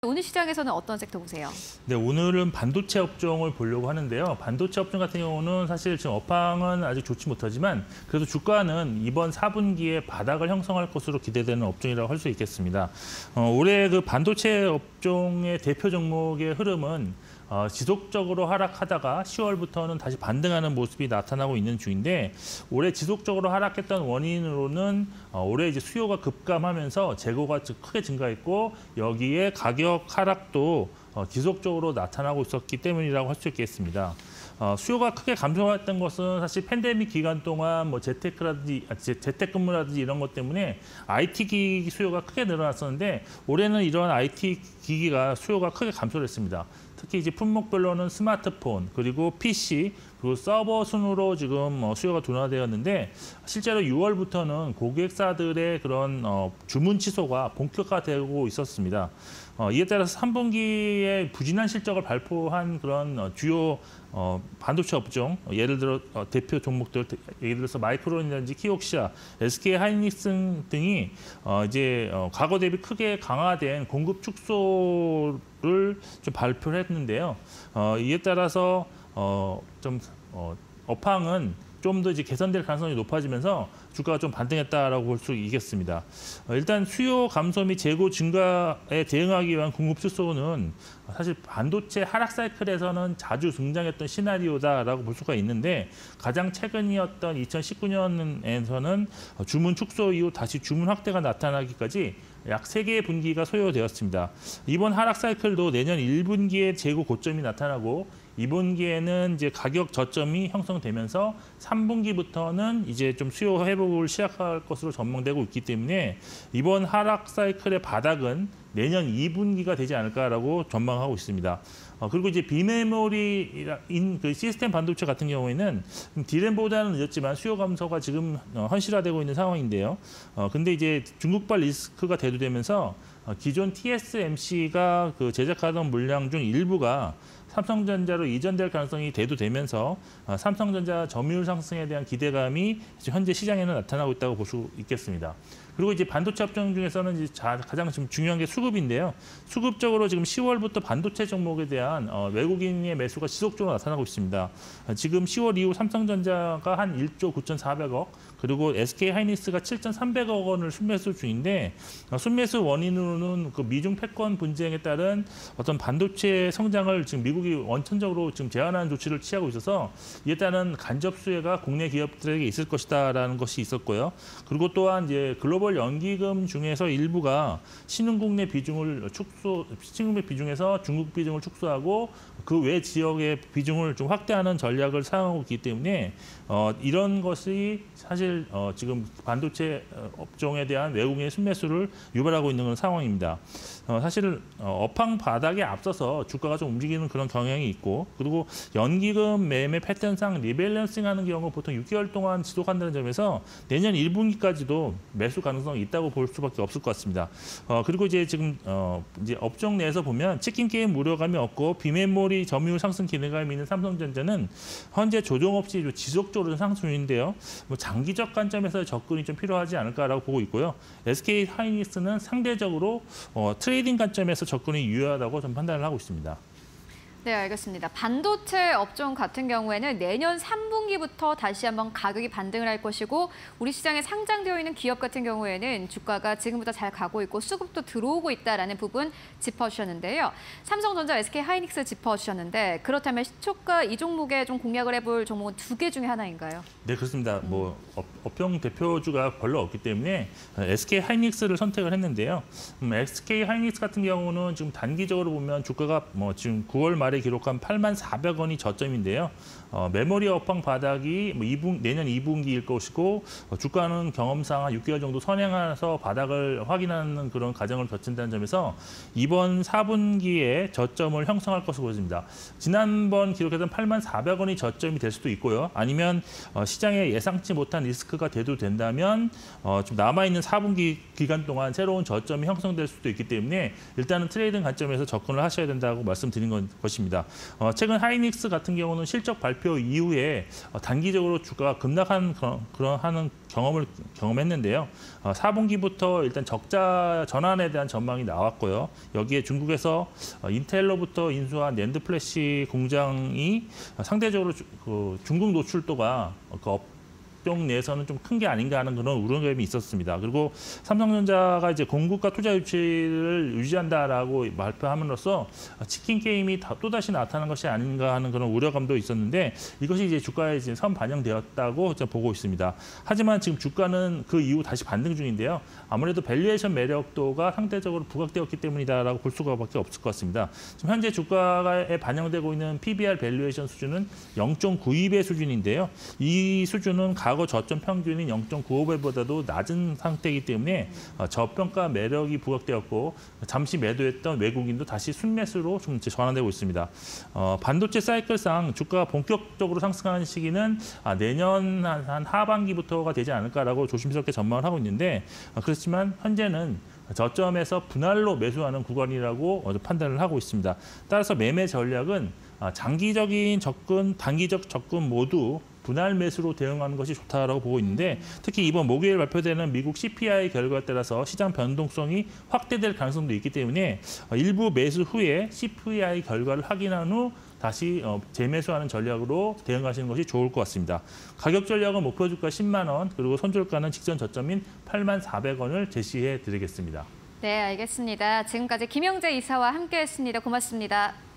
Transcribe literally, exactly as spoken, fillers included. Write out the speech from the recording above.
오늘 시장에서는 어떤 섹터 보세요? 네, 오늘은 반도체 업종을 보려고 하는데요. 반도체 업종 같은 경우는 사실 지금 업황은 아직 좋지 못하지만 그래도 주가는 이번 사 분기에 바닥을 형성할 것으로 기대되는 업종이라고 할 수 있겠습니다. 어, 올해 그 반도체 업종의 대표 종목의 흐름은 어, 지속적으로 하락하다가 시월부터는 다시 반등하는 모습이 나타나고 있는 중인데 올해 지속적으로 하락했던 원인으로는 어, 올해 이제 수요가 급감하면서 재고가 크게 증가했고 여기에 가격 하락도 어, 지속적으로 나타나고 있었기 때문이라고 할 수 있겠습니다. 어, 수요가 크게 감소했던 것은 사실 팬데믹 기간 동안 뭐 재테크라든지 아, 재택근무라든지 이런 것 때문에 아이티 기기 수요가 크게 늘어났었는데 올해는 이런 아이티 기기가 수요가 크게 감소를 했습니다. 특히 이제 품목별로는 스마트폰, 그리고 피씨, 그리고 서버 순으로 지금 수요가 둔화되었는데 실제로 유월부터는 고객사들의 그런 주문 취소가 본격화되고 있었습니다. 이에 따라서 삼 분기에 부진한 실적을 발표한 그런 주요 반도체 업종, 예를 들어 대표 종목들, 예를 들어서 마이크론이라든지 키옥시아, 에스케이하이닉스 등이 이제 과거 대비 크게 강화된 공급 축소를 좀 발표를 했는데요. 이에 따라서 좀 업황은 좀 더 이제 개선될 가능성이 높아지면서 주가가 좀 반등했다라고 볼 수 있겠습니다. 일단 수요 감소 및 재고 증가에 대응하기 위한 공급 축소는 사실 반도체 하락 사이클에서는 자주 등장했던 시나리오다라고 볼 수가 있는데 가장 최근이었던 이천십구 년에서는 주문 축소 이후 다시 주문 확대가 나타나기까지 약 세 개의 분기가 소요되었습니다. 이번 하락 사이클도 내년 일 분기에 재고 고점이 나타나고 이 분기에는 이제 가격 저점이 형성되면서 삼 분기부터는 이제 좀 수요 회복을 시작할 것으로 전망되고 있기 때문에 이번 하락 사이클의 바닥은 내년 이 분기가 되지 않을까라고 전망하고 있습니다. 어, 그리고 이제 비메모리인 그 시스템 반도체 같은 경우에는 디램보다는 늦었지만 수요 감소가 지금 현실화되고 있는 상황인데요. 어, 근데 이제 중국발 리스크가 대두되면서 어, 기존 티에스엠씨가 그 제작하던 물량 중 일부가 삼성전자로 이전될 가능성이 대두되면서 어, 삼성전자 점유율 상승에 대한 기대감이 현재 시장에는 나타나고 있다고 볼 수 있겠습니다. 그리고 이제 반도체 업종 중에서는 이제 가장 지금 중요한 게 수급인데요. 수급적으로 지금 시월부터 반도체 종목에 대한 어, 외국인의 매수가 지속적으로 나타나고 있습니다. 어, 지금 시월 이후 삼성전자가 한 일조 구천사백억, 그리고 에스케이하이닉스가 칠천삼백억 원을 순매수 중인데 어, 순매수 원인으로는 그 미중 패권 분쟁에 따른 어떤 반도체 성장을 지금 미국이 원천적으로 지금 제한하는 조치를 취하고 있어서 이에 따른 간접 수혜가 국내 기업들에게 있을 것이다라는 것이 있었고요. 그리고 또한 이제 글로벌 글로벌 연기금 중에서 일부가 신흥국 내 비중을 축소, 신흥국 비중에서 중국 비중을 축소하고 그 외 지역의 비중을 좀 확대하는 전략을 사용하고 있기 때문에 어, 이런 것이 사실 어, 지금 반도체 업종에 대한 외국인의 순매수를 유발하고 있는 그런 상황입니다. 어, 사실 어, 업황 바닥에 앞서서 주가가 좀 움직이는 그런 경향이 있고 그리고 연기금 매매 패턴상 리밸런싱하는 경우 보통 육 개월 동안 지속한다는 점에서 내년 일 분기까지도 매수 가능성이 있다고 볼 수밖에 없을 것 같습니다. 어, 그리고 이제 지금 어, 이제 업종 내에서 보면 치킨 게임 우려감이 없고 비메모리 점유율 상승 기대감이 있는 삼성전자는 현재 조정 없이 지속적으로 상승 중인데요. 뭐 장기적 관점에서 접근이 좀 필요하지 않을까라고 보고 있고요. 에스케이하이닉스는 상대적으로 어, 트레이딩 관점에서 접근이 유효하다고 좀 판단을 하고 있습니다. 네, 알겠습니다. 반도체 업종 같은 경우에는 내년 삼 분기부터 다시 한번 가격이 반등을 할 것이고 우리 시장에 상장되어 있는 기업 같은 경우에는 주가가 지금보다 잘 가고 있고 수급도 들어오고 있다라는 부분 짚어주셨는데요. 삼성전자, 에스케이하이닉스 짚어주셨는데 그렇다면 시초가 이 종목에 좀 공략을 해볼 종목은 두 개 중에 하나인가요? 네, 그렇습니다. 음. 뭐 업, 업종 대표주가 별로 없기 때문에 에스케이하이닉스를 선택을 했는데요. 음, 에스케이하이닉스 같은 경우는 지금 단기적으로 보면 주가가 뭐 지금 구월 말에 기록한 팔만 사백 원이 저점인데요. 어, 메모리 업황 바닥이 뭐 이 분, 내년 이 분기일 것이고 어, 주가는 경험상 한 육 개월 정도 선행해서 바닥을 확인하는 그런 과정을 거친다는 점에서 이번 사 분기에 저점을 형성할 것으로 보여집니다. 지난번 기록했던 팔만 사백 원이 저점이 될 수도 있고요. 아니면 어, 시장에 예상치 못한 리스크가 대두된다면 어, 좀 남아있는 사 분기 기간 동안 새로운 저점이 형성될 수도 있기 때문에 일단은 트레이딩 관점에서 접근을 하셔야 된다고 말씀드린 것입니다. 것입니다. 어, 최근 하이닉스 같은 경우는 실적 발표 이후에 어, 단기적으로 주가가 급락한 그런, 그런 하는 경험을 경험했는데요. 어, 사 분기부터 일단 적자 전환에 대한 전망이 나왔고요. 여기에 중국에서 어, 인텔로부터 인수한 낸드 플래시 공장이 어, 상대적으로 주, 그 중국 노출도가 어, 그 업, 업종 내에서는 좀 큰 게 아닌가 하는 그런 우려감이 있었습니다. 그리고 삼성전자가 이제 공급과 투자 유치를 유지한다라고 발표함으로써 치킨 게임이 또 다시 나타난 것이 아닌가 하는 그런 우려감도 있었는데 이것이 이제 주가에 이제 선 반영되었다고 보고 있습니다. 하지만 지금 주가는 그 이후 다시 반등 중인데요. 아무래도 밸류에이션 매력도가 상대적으로 부각되었기 때문이다라고 볼 수가밖에 없을 것 같습니다. 지금 현재 주가에 반영되고 있는 피비알 밸류에이션 수준은 영 점 구이 배 수준인데요. 이 수준은 과거 저점 평균인 영 점 구오 배보다도 낮은 상태이기 때문에 저평가 매력이 부각되었고 잠시 매도했던 외국인도 다시 순매수로 좀 전환되고 있습니다. 어, 반도체 사이클상 주가가 본격적으로 상승하는 시기는 아, 내년 한, 한 하반기부터가 되지 않을까라고 조심스럽게 전망을 하고 있는데 아, 그렇지만 현재는 저점에서 분할로 매수하는 구간이라고 판단을 하고 있습니다. 따라서 매매 전략은 장기적인 접근, 단기적 접근 모두 분할 매수로 대응하는 것이 좋다라고 보고 있는데 특히 이번 목요일 발표되는 미국 씨피아이 결과에 따라서 시장 변동성이 확대될 가능성도 있기 때문에 일부 매수 후에 씨피아이 결과를 확인한 후 다시 재매수하는 전략으로 대응하시는 것이 좋을 것 같습니다. 가격 전략은 목표 주가 십만 원, 그리고 손절가는 직전 저점인 팔만 사백 원을 제시해 드리겠습니다. 네, 알겠습니다. 지금까지 김영재 이사와 함께했습니다. 고맙습니다.